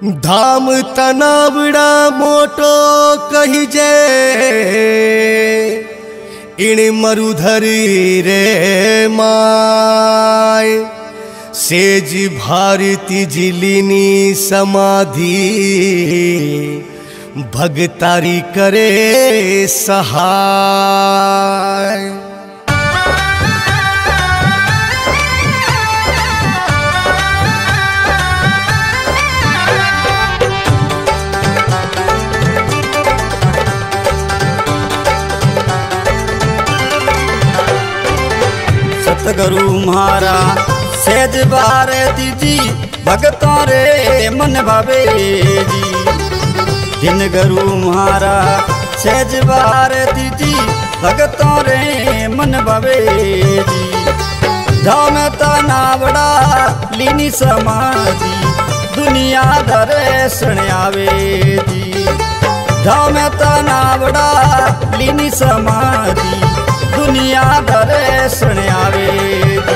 धाम तनावड़ा मोटो कही जे इण मरुधरी रे माय सेज भारती जिलिनी समाधि भगतारी करे सहाय। सतगुरु म्हारा सेज भारती जी भगतों रे मन भावे जी। दिन गुरु म्हारा सेज भारती जी भगतों रे मन भावे जी। धाम तनावड़ा लीनी समाधि दुनिया दर्शन आवे जी। धाम तनावड़ा लीनी समाधि दुनिया दर्शन आवे जी।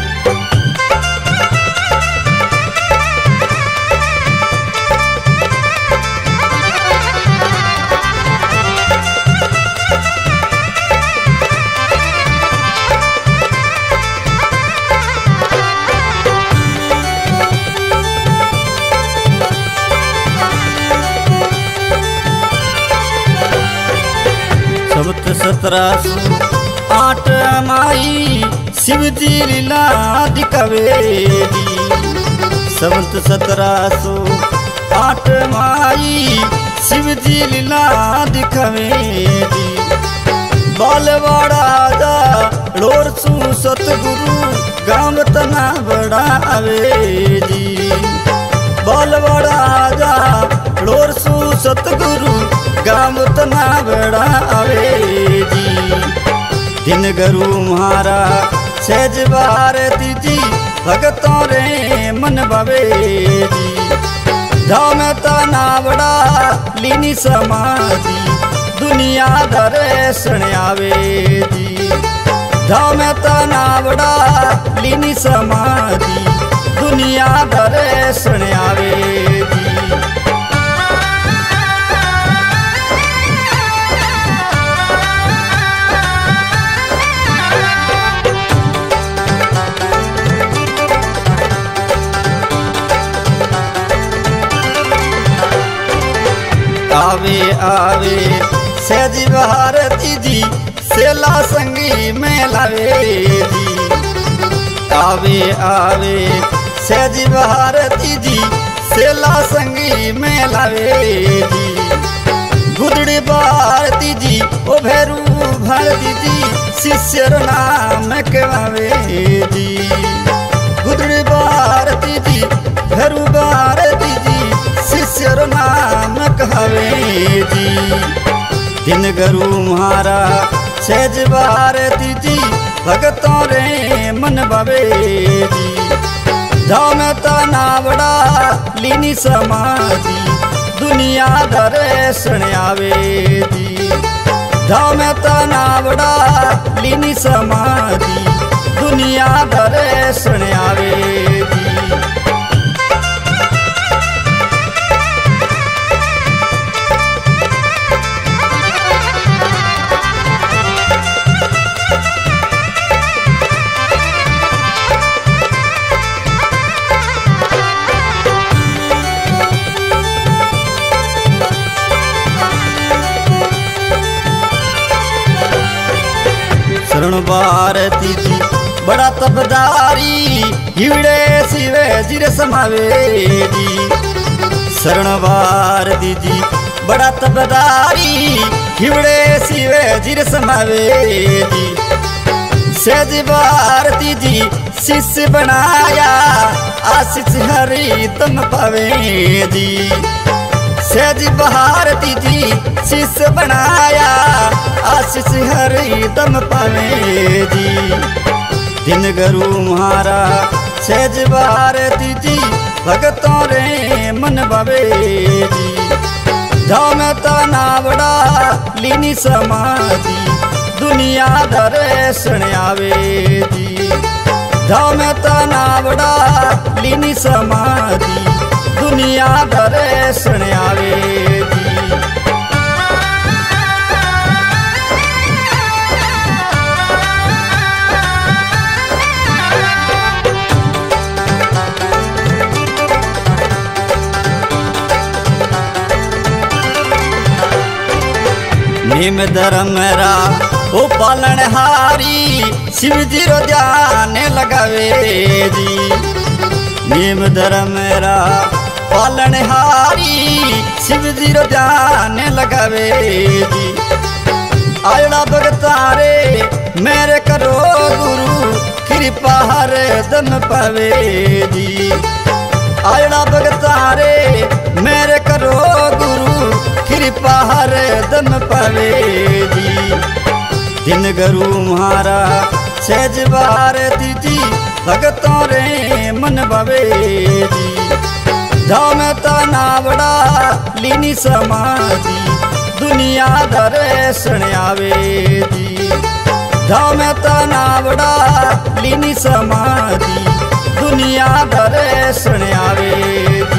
सबत 1708 माई शिवजी लीला दिखवे जी। सबत 1708 माई शिवजी लीला दिखवे जी। बालवाड़ा जा लोर सु सतगुरु गाम तना बड़ा आवे जी। बालवाड़ा जा लोर सु सतगुरु गाम तना बड़ा आवे जी। दिन गुरु म्हारा सेज भारती जी भगतों रे मन भावे जी। धाम तनावड़ा लीनी समाधि दुनिया दर्शन आवे जी। धाम तनावड़ा लीनी समाधि दुनिया दर्शन आवे जी। आवे आवे सेज भारती जी सेला संगी में लावे जी। आवे आवे सेज भारती जी सेला संगी में लावे जी। गुदड़ी भारती जी ओ भैरू भारती जी शिष्य नाम कहवावे जी। गुदड़ी भारती जी भैरू भारती जी शिष्य नाम कहवे जी। दिन गुरु म्हारा सेज भारती जी भगतों रे मन भावे जी। धाम तनावड़ा लीनी समाधि दुनिया दर्शन आवे जी। धाम तनावड़ा लीनी समाधि दुनिया दर्शन आवे जी। शरण भारती जी बड़ा तपदारी हिवड़े शिवे जिर समावे जी। शरण भारती जी बड़ा तपदारी हिवड़े शिवे जिर समावे जी। सेज भारती जी शिष्य बनाया आशीष हरि तम पावे जी। सेज भारती जी शिष्य बनाया आशीष हरि दम पावे जी। दिन गुरु म्हारा सेज भारती जी भगतों रे मन भावे जी। धाम तनावड़ा लीनी समाधि दुनिया दर्शन आवे जी। धाम तनावड़ा लीनी समाधि दुनिया दर्शन नेम धर्म रा ओ पालन हारी शिव जी रो ध्यान लगावे जी। नेम धर्म रा पालन हारी शिव जी रो ध्यान लगावे जी। आयड़ा भगतारे मेरे करो गुरु कृपा हर दम पावे जी। आयड़ा भगतारे मेरे करो गुरु कृपा हर दम पावे जी। दिन गुरु म्हारा सहज भारती जी भगतों रे मन भावे जी। धाम तना बड़ा लीनी समाधि दुनिया दर्शन आवे जी। धाम तना बड़ा लीनी समाधि दुनिया दर्शन आवे जी।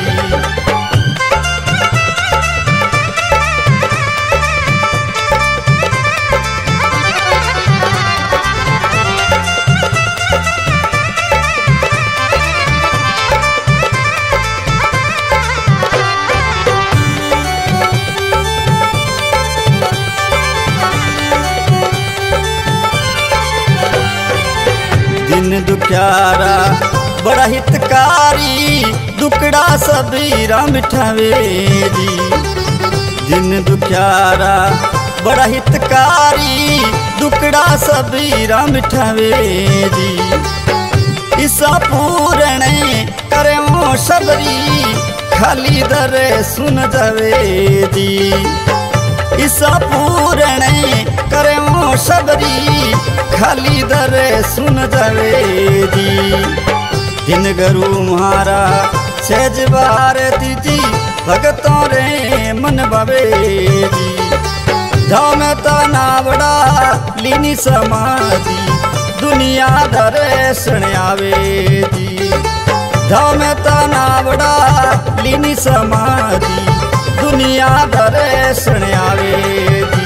दिन दुख्यारा बड़ा हितकारी दुकड़ा सबीरा मिठावे जी। दिन दुख्यारा बड़ा हितकारी दुकड़ा सबीरा मिठावे जी। ईसा पूरणे करे सबरी खाली दर सुन जावे जी। ईसा पूरणे करे सबरी खाली दर सुन जावे जी। दिन गुरु म्हारा सहज भारती जी भगतों रे मन भावे जी। धाम तना बड़ा लीनी समाधि दुनिया दर्शन आवे जी। धाम तना बड़ा लीनी समाधि दुनिया दर्शन आवे जी।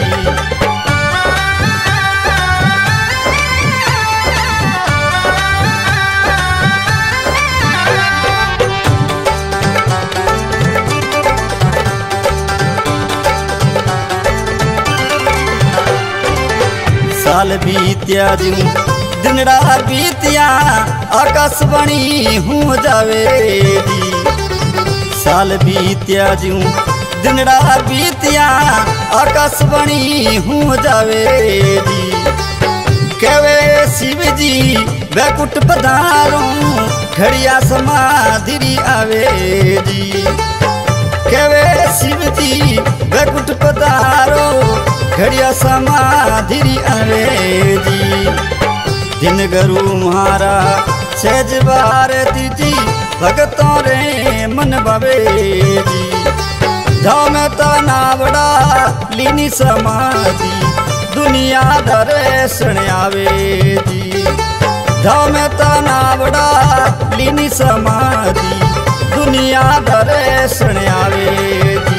साल बीत्या जूं दिनड़ा बीतिया आकाश बनी हूँ जावे जी। साल बीत्या जूं दिनड़ा बीतिया आकाश बनी हूँ जावे जी। कहवे शिव जी वैकुंठ पधारो घड़िया समाधि आवे जी। कहवे शिव जी वैकुंठ पधारो घड़िया समाधि आवे जी। दिन गुरु म्हारा सहज भारती जी भगतों रे मन भावे जी। धाम तना बड़ा लीनी समाधि दुनिया दर्शन आवे जी। धाम तना बड़ा लीनी समाधि दुनिया दर्शन आवे जी।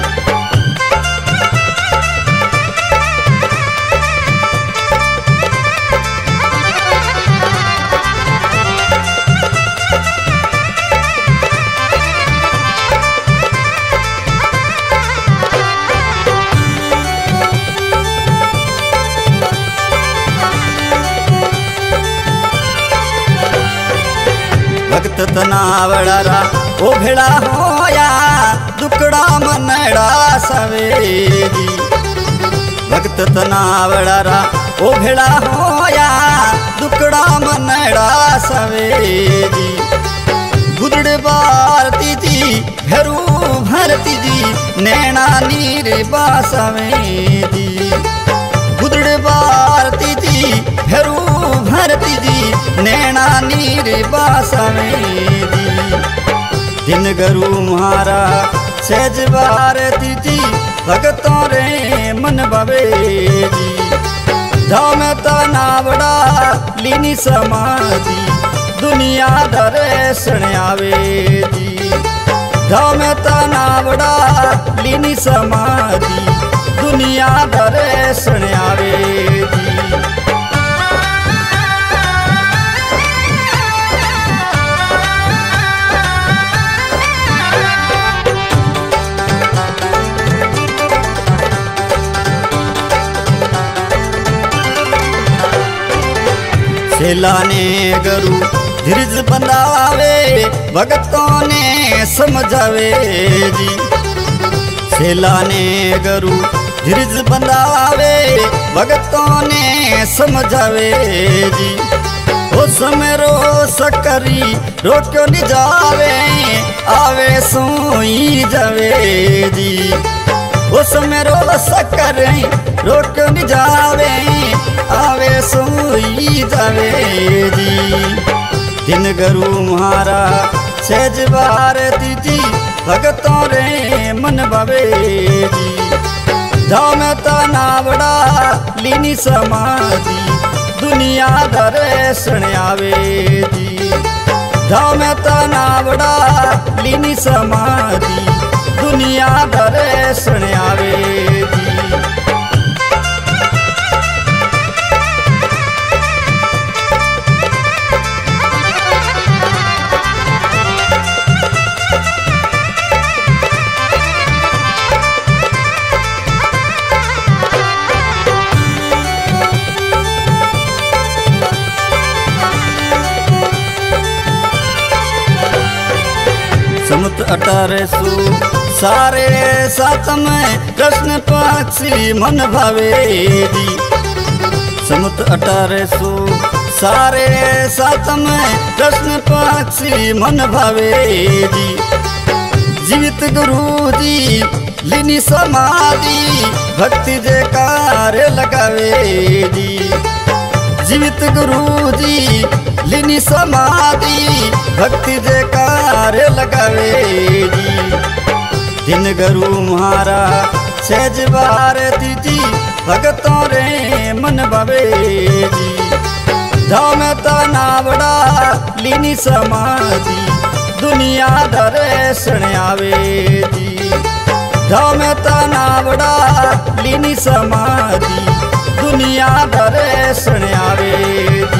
भक्त तनावड़ा ओ भेड़ा होया दुकड़ा मनड़ा सवेरी। भक्त तनावड़ा ओ भेड़ा होया दुकड़ा मनड़ा सवेरी। गुदड़ भारती जी भेरू भरती जी नैना नीर बासवेदी। गुदड़ भारती जी भेरू भरती जी नैना नीर बासवेदी। दिन गुरु म्हारा सहज भारती जी भगतों रे मन भावे जी। धाम तना बड़ा लीनी समाधि दुनिया दर्शन आवे जी। धाम तना बड़ा लीनी समाधि दुनिया दर्शन आवे जी। सेला ने गुरु धीरज बंधावे भगतों ने समझावे जी। सेला ने गुरु धीरज बंधावे भगतों ने समझावे जी। ओ समरो सकरी रोक्यो नि जावे आवे सोई जावे जी। ओ समरो सकरी रोक्यो नि जावे आवे सोई जावे जी। दिन गुरु म्हारा सहज भारती जी भगतों रे मन भावे जी। जाओ मैं तनावड़ा लीनी समाधि दुनिया दर्शन आवे जी। जाओ मैं तनावड़ा लीनी समाधि दुनिया दर्शन आवे जी। समुत 1800 सारे साथ में कृष्ण पक्षी मन भावे जी। समुत 1800 सारे साथ में कृष्ण पक्षी मन भावे जी। जीवित गुरु जी लीनी समाधि भक्ति जे कार्य लगावे जी। जीवित गुरु जी लीनी समाधि भक्ति जे कार्य लगावे जी। दिन गुरु म्हारा सहज भारती जी भगतों रे मन भावे जी। जाओ मैं तनावड़ा लीनी समाधि दुनिया दर्शन आवे जी। जाओ मैं तनावड़ा लीनी समाधि दुनिया दर्शन आवे जी।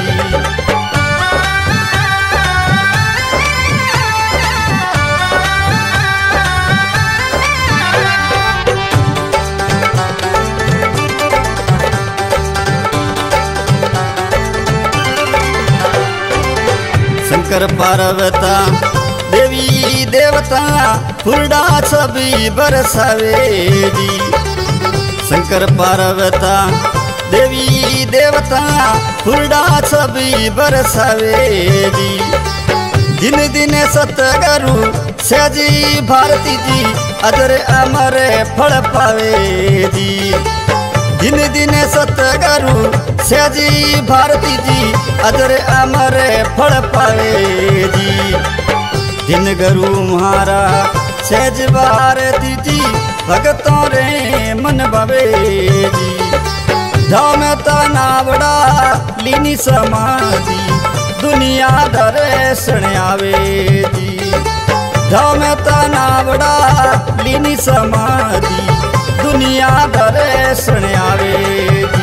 शंकर पार्वता देवी देवता फुलडा छवि बरसावे जी। शंकर पार्वता देवी देवता फुलडा छवि बरसावे जी। दिन दिन सतगुरु सहजी भारती जी अजर अमर फल पावे जी। दिन दिन सतगुरु सहजी भारती जी अजर अमर फल पावे जी। दिन गुरु म्हारा सहज भारती जी भगतों रे मन भावे जी। जाओ मैं तनावड़ा लीनी समाधि दुनिया दर्शन आवे जी। जाओ मैं तनावड़ा लीनी समाधि दुनिया दर्शन आवे जी।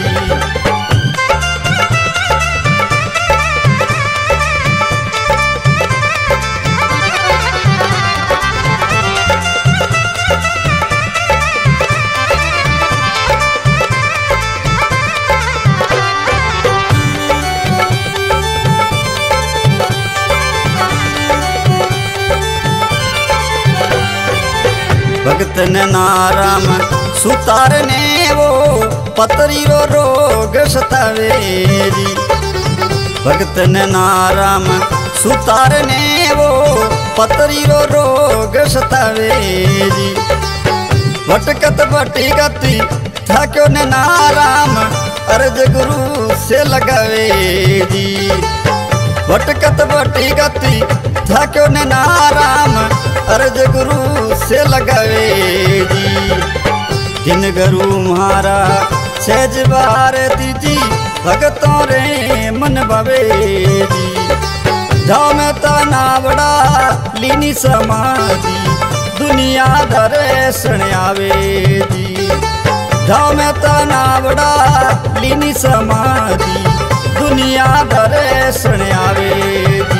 भगत ने नाराम सुतारने वो पतरी रो रोग सतावे जी। भगत ने नाराम सुतारने वो पतरी रो रोग सतावे जी। भटकत भटी गति थाक्यो ने नाराम अर्ज गुरु से लगावे जी। भटकत भटी गति थाक्यो ने नाराम अर्ज गुरु से लगावे जी। दिन गुरु म्हारा सहज भारती जी भगतों रे मन भावे जी। जाओ मैं तनावड़ा लीनी समाधि दुनिया दर्शन आवे जी। जाओ मैं तनावड़ा लीनी समाधि दुनिया दर्शन आवे जी।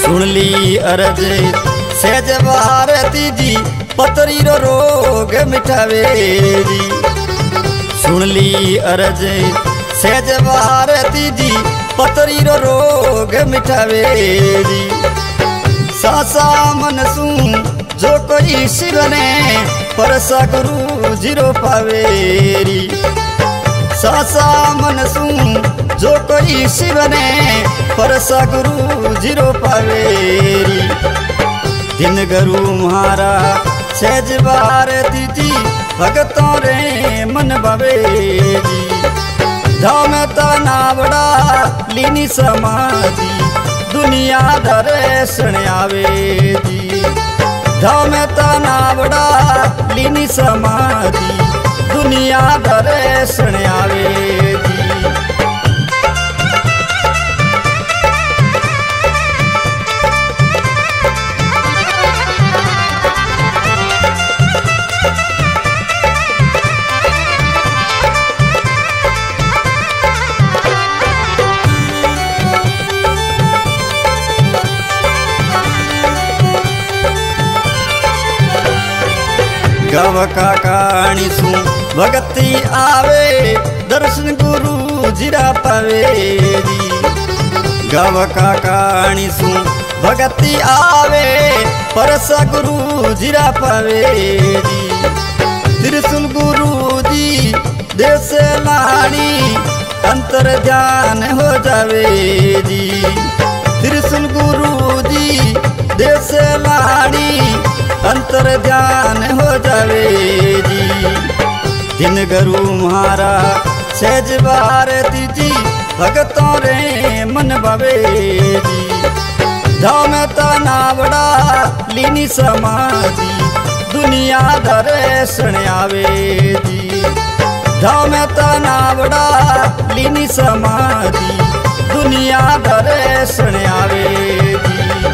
सुन ली अरज सहज भारती जी पतरी रो रोग मिटावेरी। सुन ली अरज सहज भारती जी पतरी रो रोग मिटावेरी। सासा मनसू जो कोई शिव ने परसा गुरु जीरो पावेरी। सासा मनसू जो कोई शिव ने परसा गुरु जीरो पावेरी। दिन गुरु म्हारा सहज भारती जी भगतों रे मन भवेरी। धाम तनावड़ा लीनी समाधि दुनिया दर्शन आवे जी। धाम तनावड़ा लीनी समाधि दुनिया दर्शन आवे जी। गव का कहानी सु भगती आवे दर्शन गुरु जीरा पावेरी। गव का कहानी सु भगती आवे परसा गुरु जीरा पावेरी। त्रिशूल गुरु जी देश लाणी अंतर ध्यान हो जावे जी। त्रिशूल गुरु जी देश लाणी अंतर ध्यान हो जावे जी। दिन गुरु म्हारा सहज भारती जी भगतों रे मन भवे जी। धाम तनावड़ा लीनी समाधि दुनिया दर्शन आवे जी। धाम तनावड़ा लीनी समाधि दुनिया दर्शन आवे जी।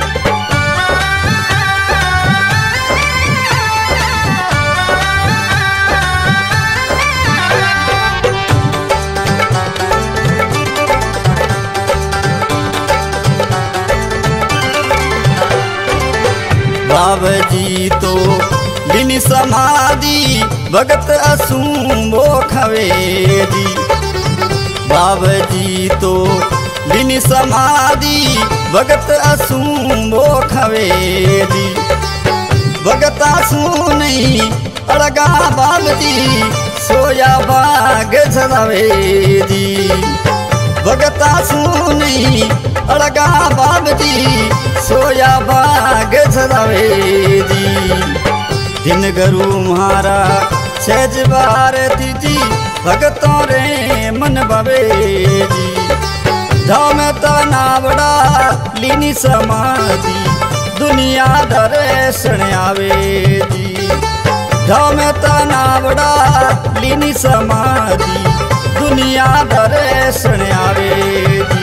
बाबा जी तो लीनी समाधि भगत असुंबो खवेरी। बाबा जी तो लीनी समाधि भगत असुंबो खवेरी। भगत असु नहीं अड़गा बाबा जी सोया बाग सदावे जी। भगत असु नहीं अड़गा बाबा जी सोया बाग सदावे जी। दिन गुरु म्हारा सहज भारती जी भगतों रे मन भवे जी। धाम तनावड़ा लीनी समाधि दुनिया दर्शन आवे जी। धाम तनावड़ा लीनी समाधि दुनिया दर्शन आवे जी।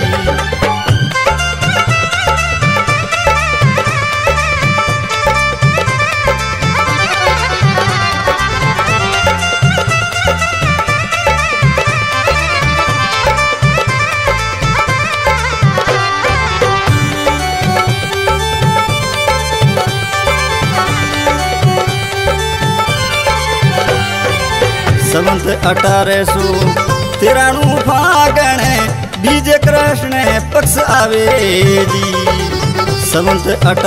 संवत 1893 फागण बीजे कृष्ण पक्ष आवे जी। संवत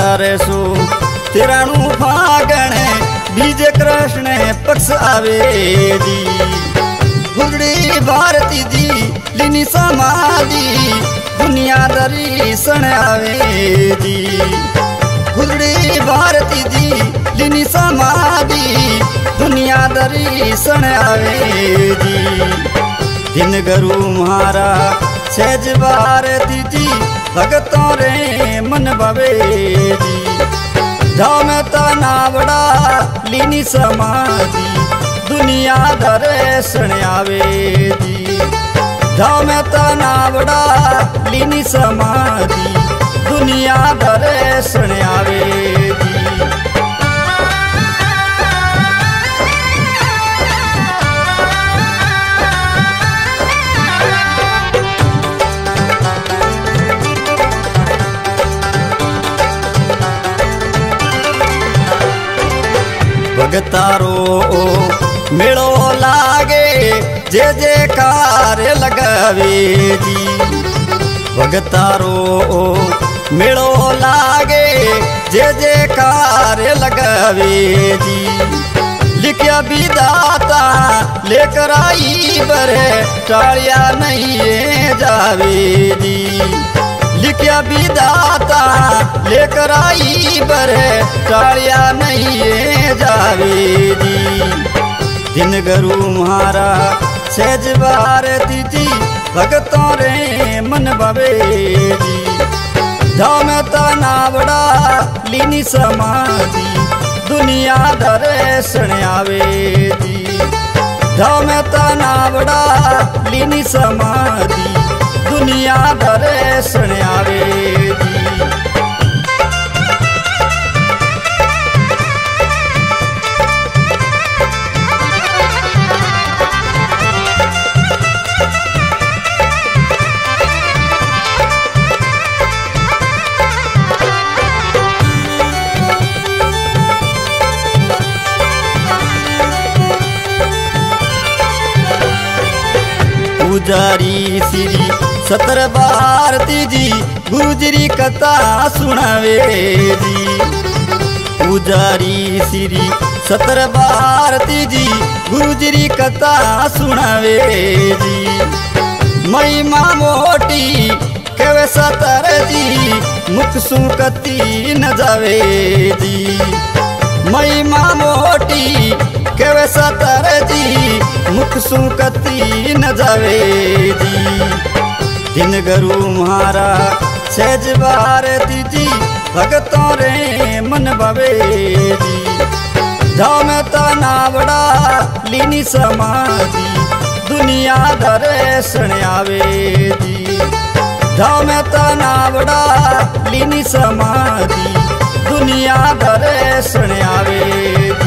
1893 फागण बीजे कृष्ण पक्ष आवे जी। गुरड़ी भारती जी लीनी समाधि दुनिया दर्शन आवे जी। गुरड़ी भारती जी लीनी समाधि दुनिया दर्शन आवे जी। दिन गुरु म्हारा सहज भारती जी भगतों रे मन भवे जी। धाम तनावड़ा लीनी समाधि दुनिया दर्शन आवे जी। धाम तनावड़ा लीनी समाधि दुनिया दर्शन आवे जी। भगतारो मेड़ो लागे जे जयकार लगावे जी। भगतारो मेड़ो लागे जे जयकार लगावे जी। लिखिया विधाता लेकर आई बरे टालिया नहीं जावे जी। लिखिया विधाता लेकर आई बरे टालिया नहीं जावे जी। दिन गरु म्हारा सहज भारती जी भगतों रे मन भवे जी। धाम तनावड़ा लीनी समाधि दुनिया दर्शन आवे जी। धाम तनावड़ा लीनी समाधि दुनिया दर्शन आवे जी। पुजारी श्री सतर भारती जी गुरुजी कथा सुनावे जी। पुजारी श्री सतर भारती जी गुरुजी कथा सुनावे जी। महिमा मोटी कवे सतर जी मुख सुकती न जावे जी। महिमा मोटी कवे सतर जी मुख सुकती न जावे जी। दिन गरु म्हारा सहज भारती जी भगतों रे मन भवे जी। धाम तनावड़ा लीनी समाधि दुनिया दर्शन आवे जी। धाम तनावड़ा लीनी समाधि दुनिया दर्शन आवे जी।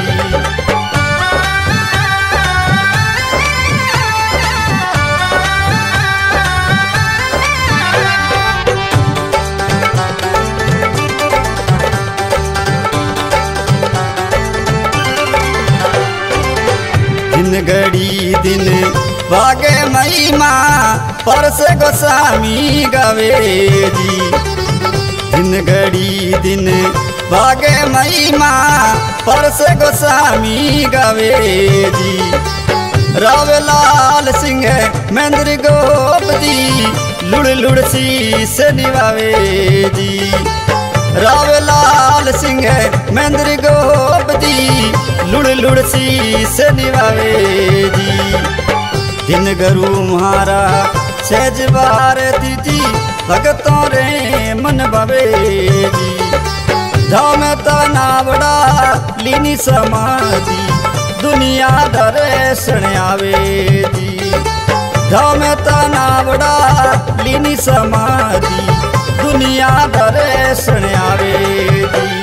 दिन घड़ी दिन भागे महिमा परस गोस्वामी गावे जी। दिन घड़ी दिन भागे महिमा परस गोस्वामी गावे जी। रावलाल सिंह महेंद्र गोप जी लुड़ लुड़ शीस निभावे जी। रावलाल सिंह महेंद्र गोप जी लुड़ लुड़ शीस निभावे जी। दिन गरु म्हारा सहज भारती जी भगतों रे मन भवे जी। धाम तनावड़ा लीनी समाधि दुनिया दर्शन आवे जी। धाम तनावड़ा लीनी समाधि दुनिया दर्शन आवे जी।